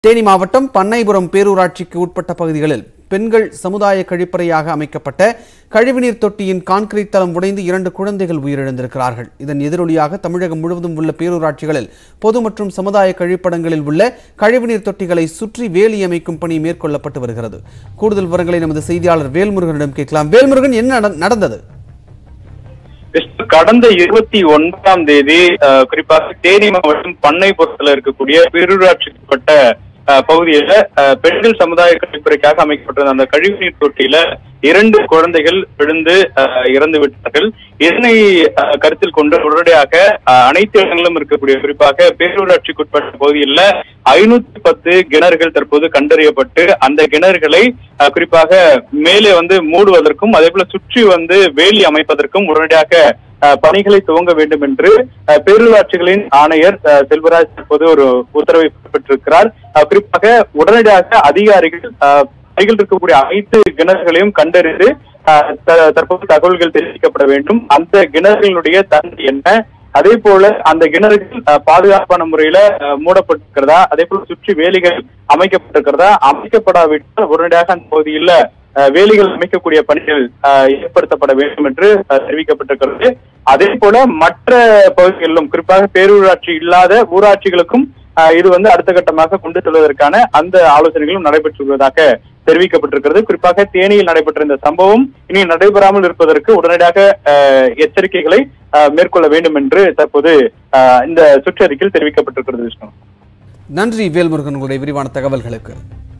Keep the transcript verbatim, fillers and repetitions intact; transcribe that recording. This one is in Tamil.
தேனி மாவட்டம் பண்ணைபுரம் பேரூராட்சிக்கு உட்பட்ட பகுதிகளில் பெண்கள் சமுதாய கழிப்பறையாக அமைக்கப்பட்ட கழிவுநீர் தொட்டியின் கான்கிரீட் தளம் உடைந்து இரண்டு குழந்தைகள் உயிரிழந்திருக்கிறார்கள். இதன் எதிரொலியாக தமிழகம் முழுவதும் உள்ள பேரூராட்சிகளில் பொது மற்றும் சமுதாய கழிப்படங்களில் உள்ள கழிவுநீர் தொட்டிகளை சுற்றி வேலி அமைக்கும் பணி மேற்கொள்ளப்பட்டு வருகிறது. கூடுதல் விவரங்களை நமது செய்தியாளர் வேல்முருகனிடம் கேட்கலாம். வேல்முருகன், என்ன நடந்தது? கடந்த இருபத்தி ஒன்பதாம் தேதி குறிப்பாக தேனி மாவட்டம் பண்ணைபுரத்தில் இருக்கக்கூடிய பேரூராட்சிக்குட்பட்ட பகுதியில பெண்கள் சமுதாய கழிப்பறைக்காக அமைக்கப்பட்டிருந்த அந்த கழிவுநீர் தொட்டியில இரண்டு குழந்தைகள் விழுந்து இறந்து விட்டார்கள். இதனை கருத்தில் கொண்டு உடனடியாக அனைத்து இடங்களிலும் இருக்கக்கூடிய குறிப்பாக பேரூராட்சிக்குட்பட்ட பகுதியில் ஐநூத்தி பத்து கிணறுகள் தற்போது கண்டறியப்பட்டு அந்த கிணறுகளை குறிப்பாக மேலே வந்து மூடுவதற்கும் அதே போல சுற்றி வந்து வேலி அமைப்பதற்கும் உடனடியாக பணிகளை துவங்க வேண்டும் என்று பேரூராட்சிகளின் ஆணையர் செல்வராஜ் தற்போது ஒரு உத்தரவை பெற்றிருக்கிறார். குறிப்பாக உடனடியாக அதிகாரிகள் பணிகள் இருக்கக்கூடிய அனைத்து கிணறுகளையும் கண்டறிந்து தற்போது தகவல்கள் தெரிவிக்கப்பட வேண்டும். அந்த கிணறுகளுடைய தன்மை என்ன, அதே போல அந்த கிணறுகள் பாதுகாப்பான முறையில மூடப்பட்டிருக்கிறதா, அதே போல சுற்றி வேலிகள் அமைக்கப்பட்டிருக்கிறதா, அமைக்கப்படாவிட்டால் உடனடியாக அந்த பகுதியில் வேலிகள் அமைக்கக்கூடிய பணிகள் ஏற்படுத்தப்பட வேண்டும் என்று தெரிவிக்கப்பட்டிருக்கிறது. அதே போல மற்ற பகுதிகளிலும் குறிப்பாக பேரூராட்சி இல்லாத ஊராட்சிகளுக்கும் இது வந்து அடுத்த கட்டமாக கொண்டு செல்வதற்கான அந்த ஆலோசனைகளும் நடைபெற்று வருவதாக தெரிவிக்கப்பட்டிருக்கிறது. குறிப்பாக தேனியில் நடைபெற்ற இந்த சம்பவம் இனி நடைபெறாமல் இருப்பதற்கு உடனடியாக எச்சரிக்கைகளை மேற்கொள்ள வேண்டும் என்று தற்போது இந்த சுற்றறிக்கையில் தெரிவிக்கப்பட்டிருக்கிறது. நன்றி வேல்முருகன், உங்களுடைய விரிவான தகவல்களுக்கு.